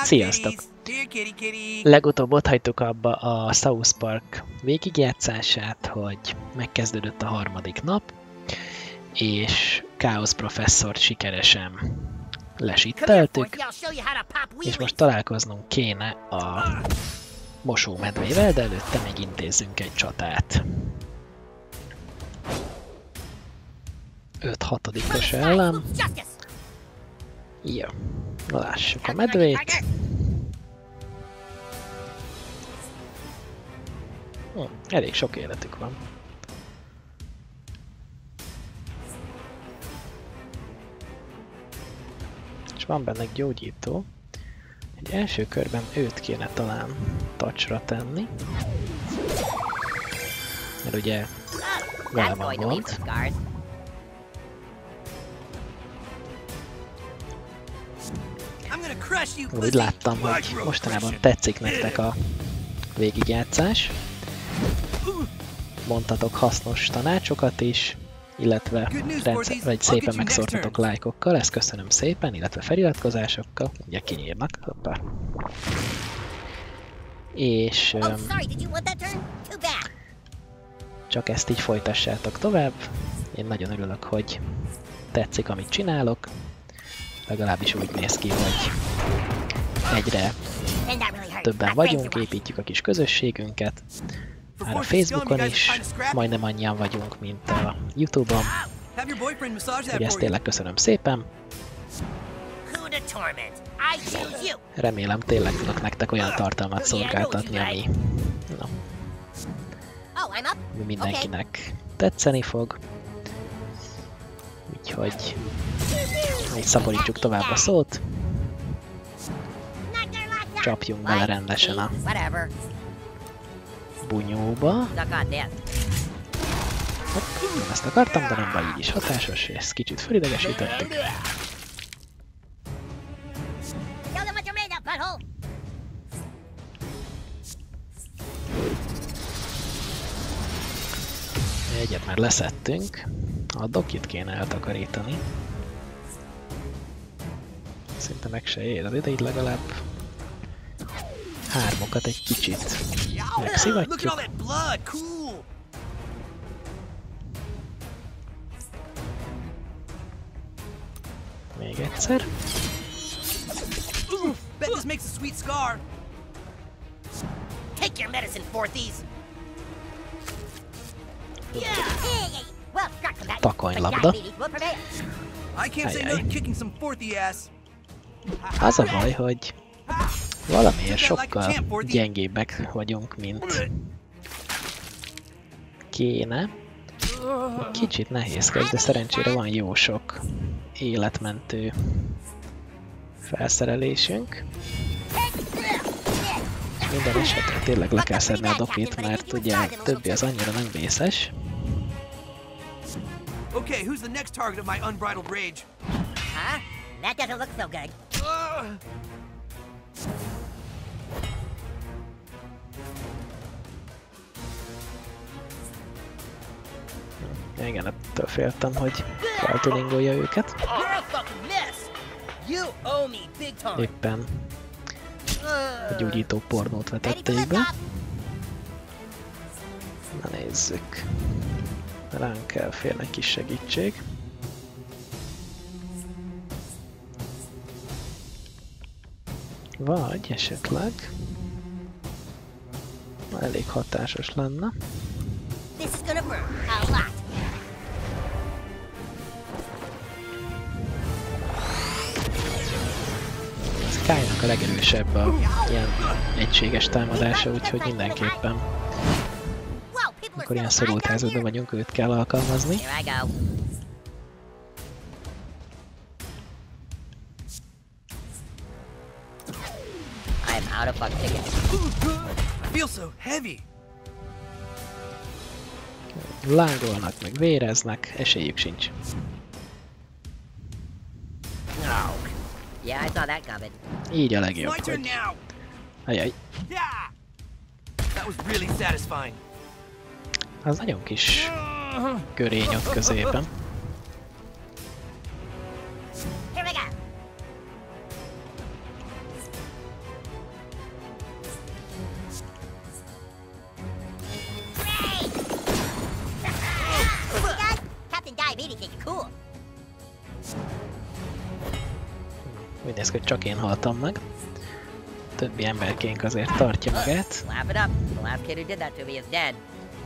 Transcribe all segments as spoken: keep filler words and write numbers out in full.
Sziasztok! Legutóbb ott hagytuk abba a South Park végigjátszását, hogy megkezdődött a harmadik nap, és Chaos professzort sikeresen lesitteltük, és most találkoznunk kéne a mosómedvével, de előtte még intézzünk egy csatát. öt hatodikos ellen. Jó, lássuk a medvét. Hm, elég sok életük van. És van benne gyógyító. Egy első körben őt kéne talán touchra tenni. Mert ugye vele van gond. Úgy láttam, hogy mostanában tetszik nektek a végigjátszás. Mondtatok hasznos tanácsokat is, illetve rendszer, vagy szépen megszórtatok lájkokkal, ezt köszönöm szépen, illetve feliratkozásokkal, ugye kinyírnak. Hoppá. És um, csak ezt így folytassátok tovább. Én nagyon örülök, hogy tetszik, amit csinálok. Legalábbis úgy néz ki, hogy egyre többen vagyunk, építjük a kis közösségünket. Már a Facebookon is majdnem annyian vagyunk, mint a YouTube-on. Úgyhogy ezt tényleg köszönöm szépen. Remélem tényleg tudok nektek olyan tartalmat szolgáltatni, ami no, mindenkinek tetszeni fog. Úgyhogy így szaporítsuk tovább a szót. Csapjunk bele rendesen a bunyóba. Hopp, nem ezt akartam, de nem baj, így is hatásos, és ezt kicsit felidegesítettük. Egyet már leszettünk. A dokit kéne eltakarítani. Szinte meg se ér az idejét, legalább hármokat egy kicsit megszivatjuk. Még egyszer. Takonylabda. Ajaj. Az a baj, hogy valamiért sokkal gyengébbek vagyunk, mint kéne. Kicsit nehézkes, de szerencsére van jó sok életmentő felszerelésünk. Minden esetre tényleg le kell szedni a dokit, mert ugye többi az annyira nem vészes. Okay, who's the next target of my unbridled rage? Huh? That doesn't look so good. Uh. Igen, ettől féltem, hogy feltuningolja őket. Éppen a gyógyító pornót vetették be. Na nézzük. Ránk kell félni egy kis segítség. Vagy esetleg elég hatásos lenne. Kyle-nak a legerősebb a ilyen egységes támadása, úgyhogy mindenképpen, amikor ilyen szorult helyzetben vagyunk, őt kell alkalmazni. Lángolnak, meg véreznek, esélyük sincs. Yeah, I saw that coming. Így a legjobb, hogy... Ajaj. Az nagyon kis görény ott középen. think you're cool. Úgy néz ki, hogy csak én haltam meg. Többi emberkénk azért tartja magát. Laugh it up. The last kid who did that to me is dead.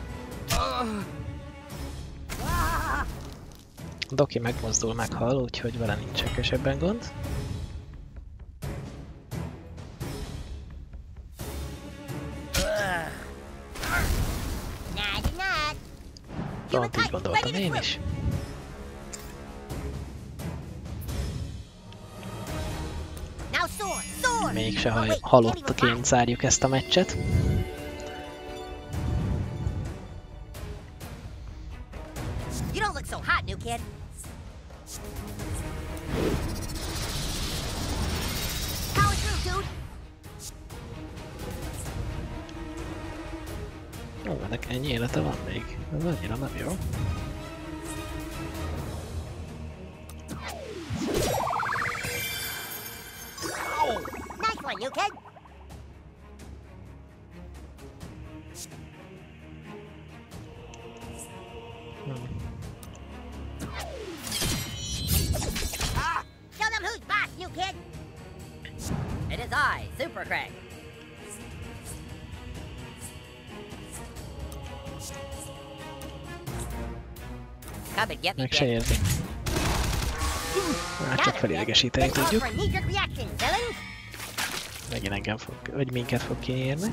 Doki megmozdul, meghal, úgyhogy vele nincs sekesebben gond. Not, not. Pont így gondoltam én is. Now soar, soar. Mégse Oh, hal wait, halottaként zárjuk ezt a meccset. You don't look so hot, new kid. Power through, dude. Ó, ennek ennyi élete van még. Ez annyira nem jó. Nice one, new kid. Ah! Show them who's boss, new kid. It is I, Super Craig. Come and get me, Meg se kid. érzi. Már csak felidegesíteni tudjuk. For knee-jerk reaction, villain. Megint engem fog, vagy minket fog kinyírni.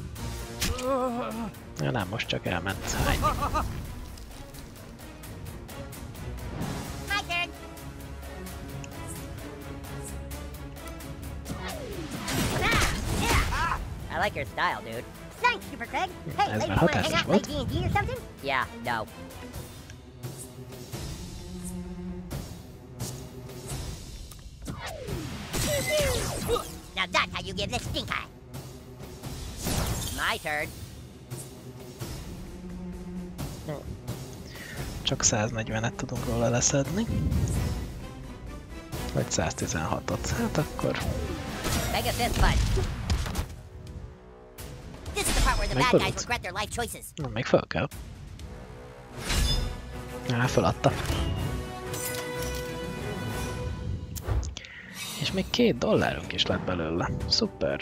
Ja, nem, most csak elment. Hány. My turn. I like your style, dude. Thanks, Super Craig. Hey, Ez ladies, már wanna hang hatásos out and volt. play D and D or something? Yeah, no. Now that's how you give this stink eye. My turn. Csak száznegyvenet tudunk róla leszedni. Vagy száztizenhatot. Hát akkor... Mega fist punch. This is the part where the bad guys Megfordult. regret their life choices. Na, még föl kell. Á, feladta. És még két dollárunk is lett belőle. Szuper.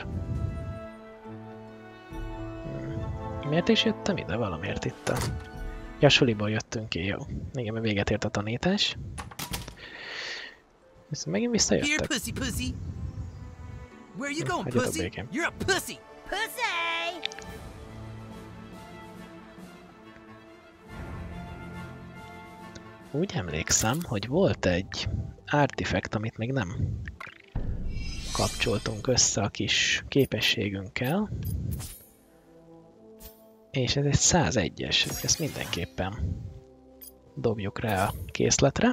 Hmm. Miért is jöttem ide? Valamiért itt a... Ja, suliból jöttünk ki, jó. Igen, mert véget ért a tanítás. Viszont megint Here, visszajöttek. pussy, pussy. Where you going, Hagyjatok pussy? békén. You're a pussy. Pussy! Úgy emlékszem, hogy volt egy artifact, amit még nem kapcsoltunk össze a kis képességünkkel. És ez egy százegyes, ezt mindenképpen dobjuk rá a készletre.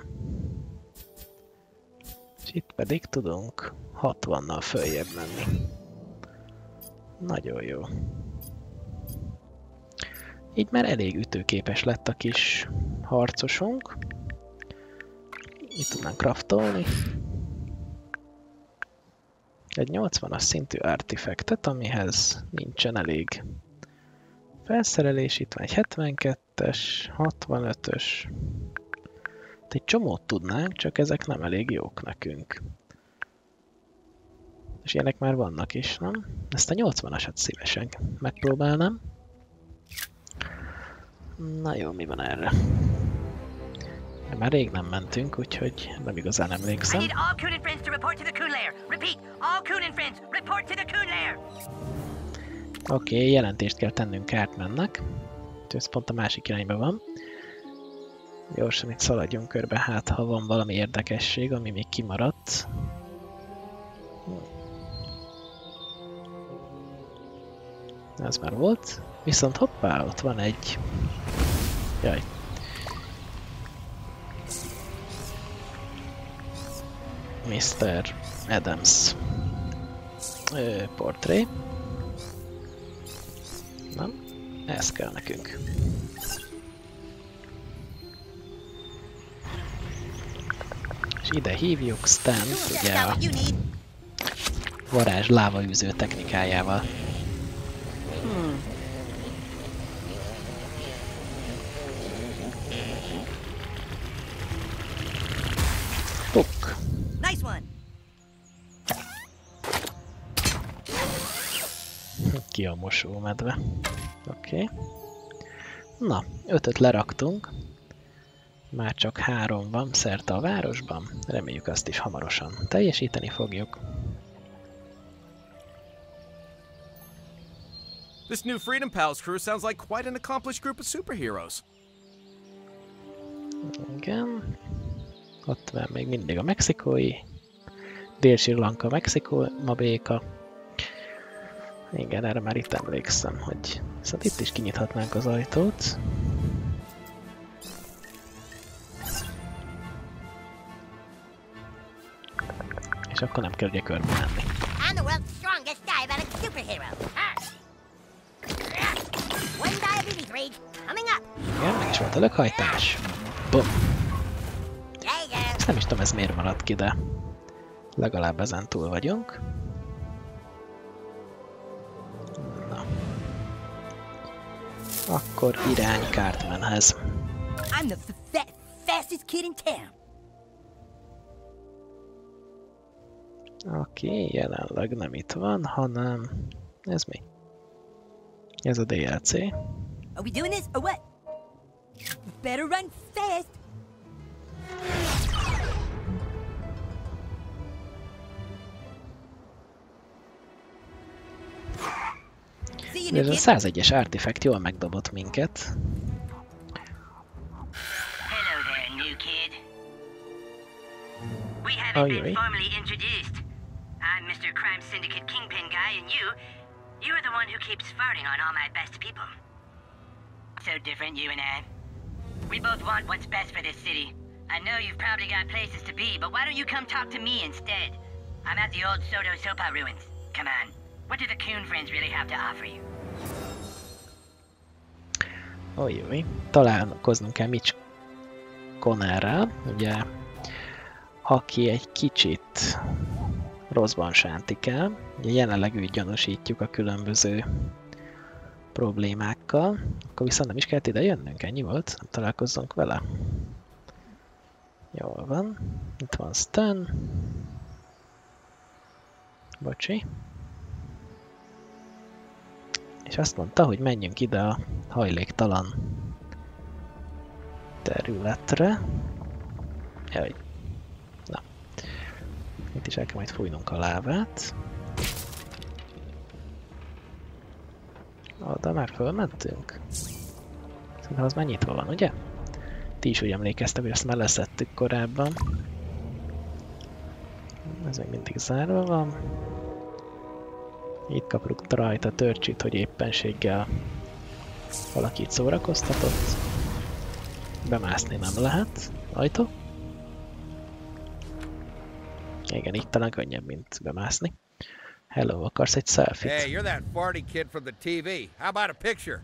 És itt pedig tudunk hatvannal följebb menni. Nagyon jó. Így már elég ütőképes lett a kis harcosunk. Itt tudnánk craftolni. Egy nyolcvanas szintű artifactet, amihez nincsen elég felszerelés. Itt van egy hetvenkettes, hatvanötös. Egy csomót tudnánk, csak ezek nem elég jók nekünk. És ilyenek már vannak is, nem? Ezt a nyolcvanasat szívesen megpróbálnám. Na jó, mi van erre? Már rég nem mentünk, úgyhogy nem igazán I emlékszem. need all Coon and friends to report to the Coon Lair. Repeat, all Coon and friends, report to the Coon Lair. Oké, okay, jelentést kell tennünk Cartmannek. Ez pont a másik irányba van. Gyorsan itt szaladjunk körbe, hát ha van valami érdekesség, ami még kimaradt. Ez már volt. Viszont hoppá, ott van egy... Jaj. miszter Adams Ö, portré. Nem? Ez kell nekünk. És ide hívjuk Stan, ugye a varázs lávaűző technikájával. Hmm. ki a mosómedve. Oké. Okay. Na, ötöt leraktunk. Már csak három van szerte a városban. Reméljük azt is hamarosan teljesíteni fogjuk. This new Freedom Pals crew sounds like quite an accomplished group of superheroes. Igen. Ott van még mindig a mexikói. Dél-Sri Lanka, Mexikó, ma béka. Igen, erre már itt emlékszem, hogy szóval itt is kinyithatnánk az ajtót. És akkor nem kell ugye körbe menni. I'm the world's strongest diabetic superhero. One diabetes rage coming up. Igen, meg is volt a lökhajtás. Bum. There you go. Ezt nem is tudom, ez miért maradt ki, de legalább ezen túl vagyunk. Na. Akkor irány Cartmanhez. I'm the f fa fastest kid in town. Oké, okay, jelenleg nem itt van, hanem... Ez mi? Ez a dé el cé. Are we doing this or what? Better run fast. Ez a százegyes artifact jól megdobott minket. Hello there, new kid. We haven't Oh, been formally introduced. I'm Mister Crime Syndicate Kingpin Guy, and you, you're the one who keeps farting on all my best people. So different, you and I. We both want what's best for this city. I know you've probably got places to be, but why don't you come talk to me instead? I'm at the old Soto Sopa ruins. Come on. What do the Coon friends really have to offer you? Ó, jó, találkoznunk kell Mitch Connerrel, ugye, aki egy kicsit rosszban sántikál. Ugye jelenleg úgy gyanúsítjuk a különböző problémákkal. Akkor viszont nem is kellett ide jönnünk, ennyi volt? Nem találkozzunk vele. Jól van. Itt van Stan. Bocsi. És azt mondta, hogy menjünk ide a hajléktalan területre. Jaj. Na. Itt is el kell majd fújnunk a lávát. Oda már fölmentünk? Szerintem az már nyitva van, ugye? Ti is úgy emlékeztek, hogy ezt már leszettük korábban. Ez még mindig zárva van. Itt kapjuk rajta törcsit, hogy éppenséggel valakit szórakoztatott. Bemászni nem lehet. Ajtó? Igen, így talán könnyebb, mint bemászni. Hello, akarsz egy selfie-t? Hey, you're that farty kid from the té vé. How about a picture?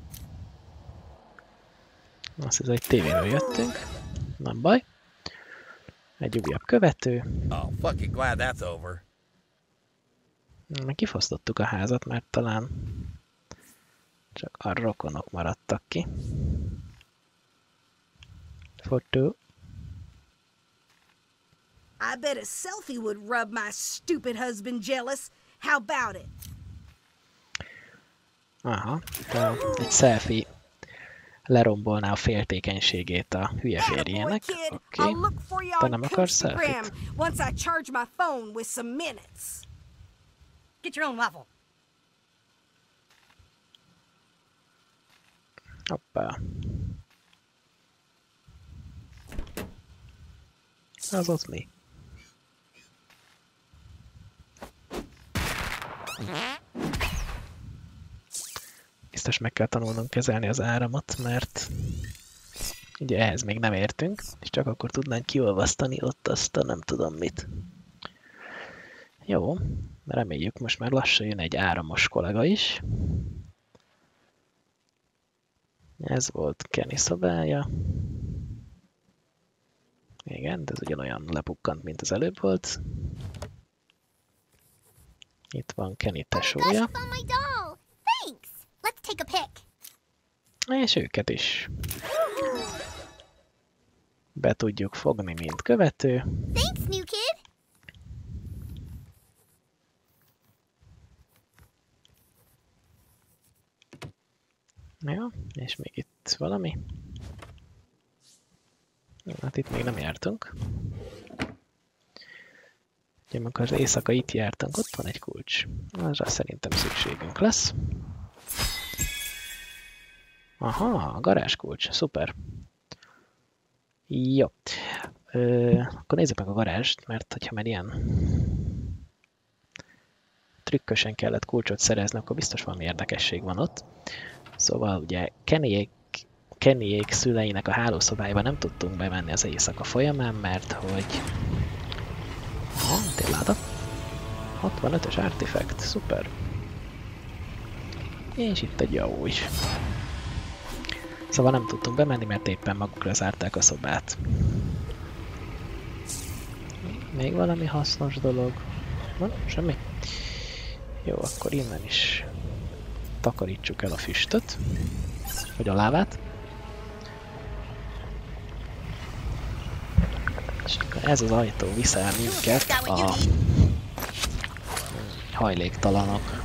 Azt hiszem, hogy tévéről jöttünk. Nem baj. Egy újabb követő. Oh, fucking glad that's over. Meg kifosztottuk a házat, mert talán csak a rokonok maradtak ki. Fotó. I bet a selfie would rub my stupid husband jealous. How about it? Aha, de egy selfie lerombolná a féltékenységét a hülye férjének. Oké, okay. Te nem akarsz selfie-t? Once I charge my phone with some minutes. Get your own waffle. Hoppá. Az az mi? Biztos meg kell tanulnunk kezelni az áramot, mert ugye ehhez még nem értünk, és csak akkor tudnánk kiolvasztani ott azt a nem tudom mit. Jó, reméljük most már lassan jön egy áramos kollega is. Ez volt Kenny szobája. Igen, de ez ugyanolyan lepukkant, mint az előbb volt. Itt van Kenny tesója. És őket is be tudjuk fogni, mint követő. Thanks, new kid. Jó, és még itt valami. Hát itt még nem jártunk. Ugye, amikor az éjszaka itt jártunk, ott van egy kulcs. Arra szerintem szükségünk lesz. Aha, garázskulcs, szuper. Jó. Ö, akkor nézzük meg a garázst, mert hogyha már ilyen trükkösen kellett kulcsot szerezni, akkor biztos valami érdekesség van ott. Szóval ugye Kennyék, Kennyék szüleinek a hálószobájába nem tudtunk bemenni az éjszaka folyamán, mert hogy... Ha, tényleg hatvanötös artifact, szuper. És itt egy jó is. Szóval nem tudtunk bemenni, mert éppen magukra zárták a szobát. Még valami hasznos dolog? Van? Semmi? Jó, akkor innen is takarítsuk el a füstöt, vagy a lávát. És akkor ez az ajtó viszel minket a hajléktalanok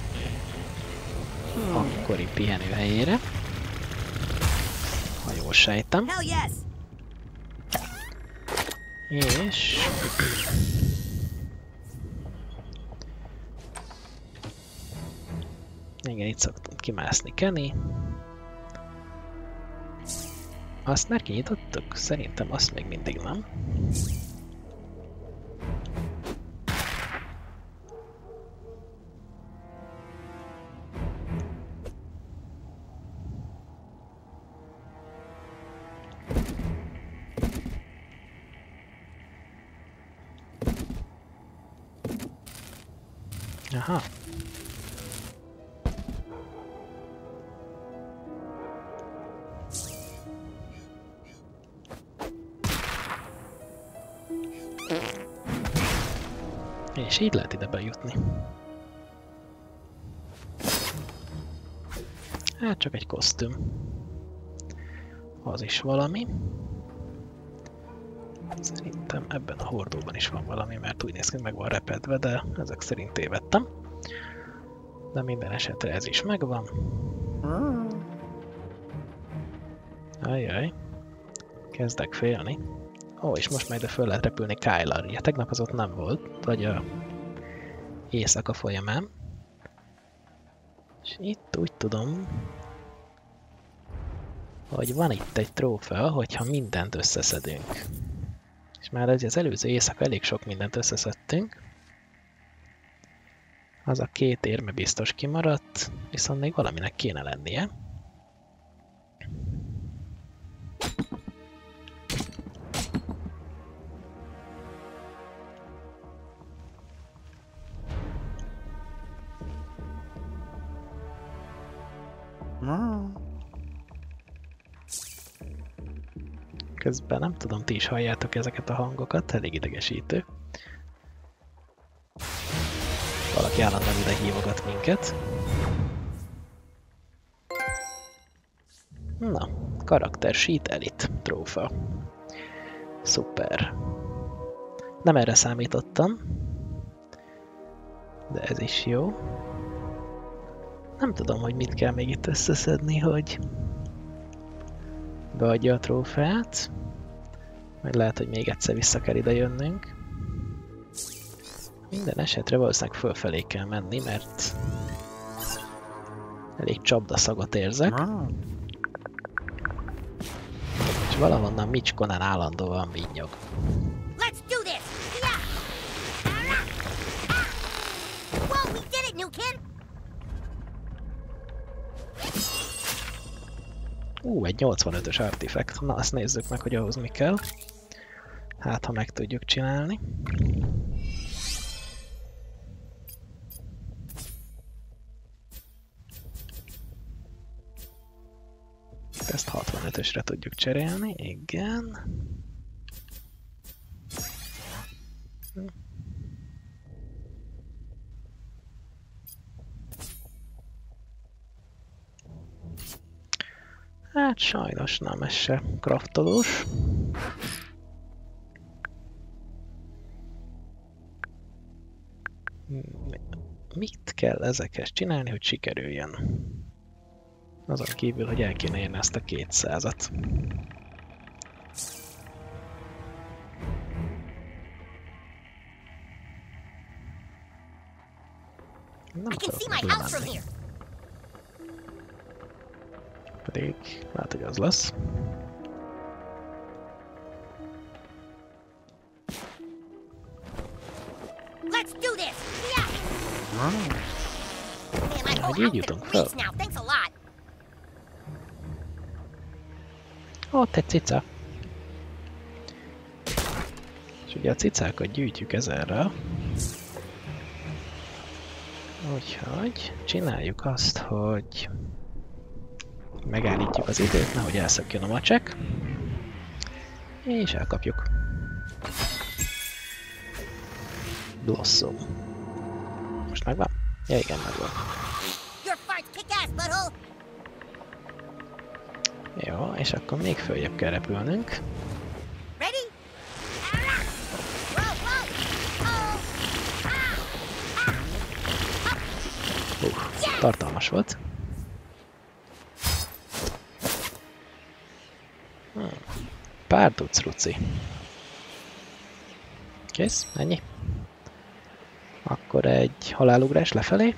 akkori pihenőhelyére. Ha jól sejtem. És... igen, itt szoktunk kimászni Kenny. Azt már kinyitottuk? Szerintem azt még mindig nem. Aha. És így lehet ide bejutni. Hát csak egy kosztüm. Az is valami. Szerintem ebben a hordóban is van valami, mert úgy néz ki, meg van repedve, de ezek szerint tévedtem. De minden esetre ez is megvan. Ajjaj. Kezdek félni. Ó, és most majd föl lehet repülni Kyle-al. Ja, tegnap az ott nem volt, vagy a éjszaka folyamán. És itt úgy tudom, hogy van itt egy trófea, hogyha mindent összeszedünk. És már az előző éjszaka elég sok mindent összeszedtünk. Az a két érme biztos kimaradt, viszont még valaminek kéne lennie. Közben nem tudom, ti is halljátok ezeket a hangokat, elég idegesítő. Valaki állandóan ide hívogat minket. Na, karakter sheet elite trófa. Szuper. Nem erre számítottam. De ez is jó. Nem tudom, hogy mit kell még itt összeszedni, hogy beadja a trófeát. Majd lehet, hogy még egyszer vissza kell ide jönnünk. Minden esetre valószínűleg fölfelé kell menni, mert elég csapdaszagot érzek. És valahonnan Mitch Conan állandóan vinnyog. Let's do this! Yeah! Whoa, we did it, new kid! Ú, egy nyolcvanötös artifact. Na, azt nézzük meg, hogy ahhoz mi kell. Hát, ha meg tudjuk csinálni. Ezt hatvanötösre tudjuk cserélni, igen. Hát sajnos nem, ez se kraftolós. Mit kell ezekhez csinálni, hogy sikerüljön? Azon kívül, hogy el kéne érni ezt a kétszázat. Nem I can tudok see my house from lemenni. here. Pedig lehet, hogy az lesz. Let's do this. Yeah. Man, my whole Hogy így outfit jutunk fel? reeks now. Thanks a lot. Ott egy cica. És ugye a cicákat gyűjtjük ezerrel. Úgyhogy csináljuk azt, hogy megállítjuk az időt, nehogy elszökjön a macsek. És elkapjuk. Blossom. Most megvan? Ja igen, megvan. Your farts kick ass, butthole. Jó, és akkor még följebb kell repülnünk. Ready? Whoa, whoa. Oh. Hú, tartalmas volt. Hmm. Pár tudsz, Ruci. Kész? Ennyi? Akkor egy halálugrás lefelé.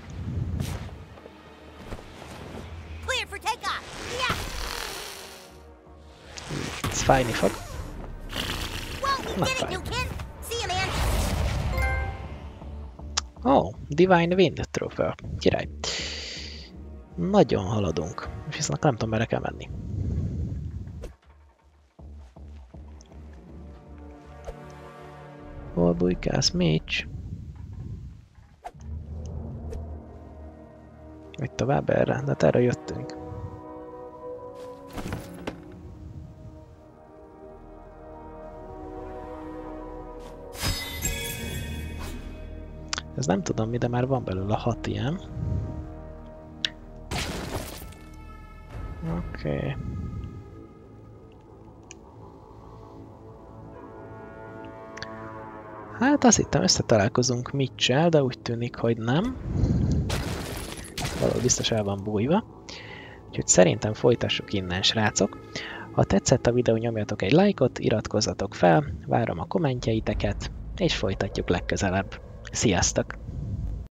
Clear for takeoff. Yeah. Ez fájni fog. Whoa, you Not did it, fine. new kid. See ya, man. Ó, oh, Divine Wind trófea. Király. Nagyon haladunk. Viszont nem tudom, merre kell menni. Hol bujkálsz, Mitch? Vagy tovább erre? De hát erre jöttünk. Ez nem tudom mi, de már van belőle hat ilyen. Oké. Okay. Hát azt hittem, összetalálkozunk Mitchell, de úgy tűnik, hogy nem. Valahol biztos el van bújva. Úgyhogy szerintem folytassuk innen, srácok. Ha tetszett a videó, nyomjatok egy lájkot, iratkozzatok fel, várom a kommentjeiteket, és folytatjuk legközelebb. Sziasztok!